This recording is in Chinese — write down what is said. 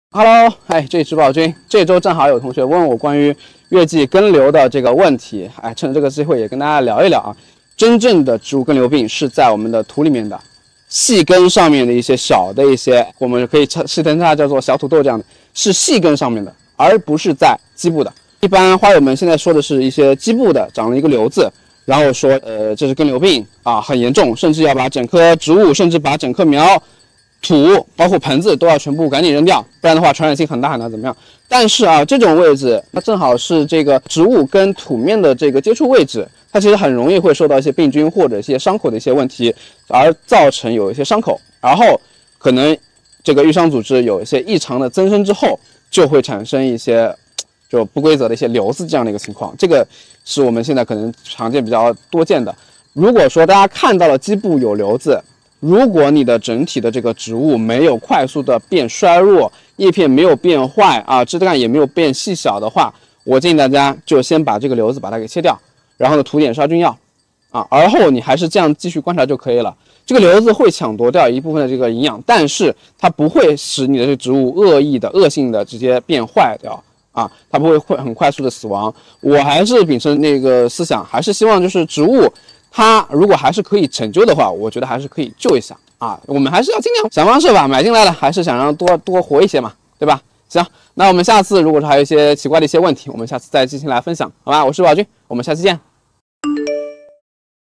Hello， 这里是宝军。这周正好有同学问我关于月季根瘤的这个问题，趁这个机会也跟大家聊一聊啊。真正的植物根瘤病是在我们的土里面的细根上面的一些小的一些，我们可以戏称它叫做小土豆这样的，是细根上面的，而不是在基部的。一般花友们现在说的是一些基部的长了一个瘤子，然后说这是根瘤病啊，很严重，甚至要把整棵植物，甚至把整棵苗。土包括盆子都要全部赶紧扔掉，不然的话传染性很大很大，怎么样？但是啊，这种位置它正好是这个植物跟土面的这个接触位置，它其实很容易会受到一些病菌或者一些伤口的一些问题，而造成有一些伤口，然后可能这个愈伤组织有一些异常的增生之后，就会产生一些就不规则的一些瘤子这样的一个情况，这个是我们现在可能常见比较多见的。如果说大家看到了基部有瘤子，如果你的整体的这个植物没有快速的变衰弱，叶片没有变坏啊，枝干也没有变细小的话，我建议大家就先把这个瘤子把它给切掉，然后呢涂点杀菌药啊，而后你还是这样继续观察就可以了。这个瘤子会抢夺掉一部分的这个营养，但是它不会使你的这个植物恶性的直接变坏掉啊，它不会很快速的死亡。我还是秉承那个思想，还是希望就是植物。它如果还是可以拯救的话，我觉得还是可以救一下啊。我们还是要尽量想方设法买进来了，还是想让多活一些嘛，对吧？行，那我们下次如果是还有一些奇怪的一些问题，我们下次再进行来分享，好吧？我是宝军，我们下期见。